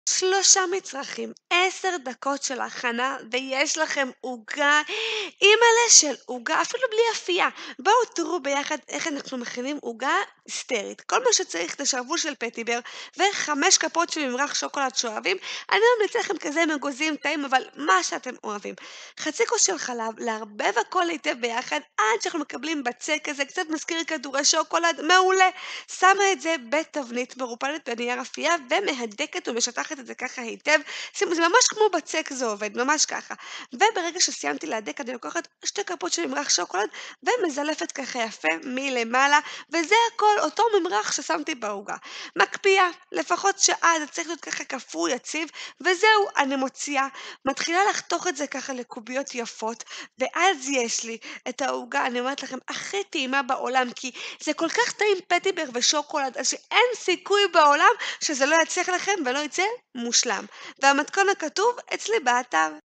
3 מצרכים, 10 דקות של הכנה, ויש לכם עוגה, אימא'לה של עוגה, אפילו בלי אפייה. בואו תראו ביחד איך אנחנו מכינים עוגה היסטרית. כל מה שצריך זה שרוול של פטיבר ו5 כפות של ממרח שוקולד שאוהבים. אני ממליצה לכם כזה עם אגוזים טעים, אבל מה שאתם אוהבים. חצי כוס של חלב, לערבב הכל היטב ביחד, עד שאנחנו מקבלים בצק כזה, קצת מזכיר כדורי שוקולד, מעולה. שמה את זה בתבנית מרופדת בנייר אפייה ומהדקת ומשטחת את זה ככה היטב. שימו, זה ממש כמו בצק זה עובד, ממש ככה. וברגע שסיימתי להדק אני לוקחת 2 כפות של ממרח שוקולד ומזלפת ככה יפה מלמעלה, וזה הכל אותו ממרח ששמתי בעוגה. מקפיאה, לפחות שעה, זה צריך להיות ככה קפוא יציב, וזהו, אני מוציאה, מתחילה לחתוך את זה ככה לקוביות יפות, ואז יש לי את העוגה, אני אומרת לכם, הכי טעימה בעולם, כי זה כל כך טעים פטיבר ושוקולד, אז שאין סיכוי בעולם שזה לא יצליח לכם ולא יצא מושלם. והמתכון הכתוב אצלי באתר.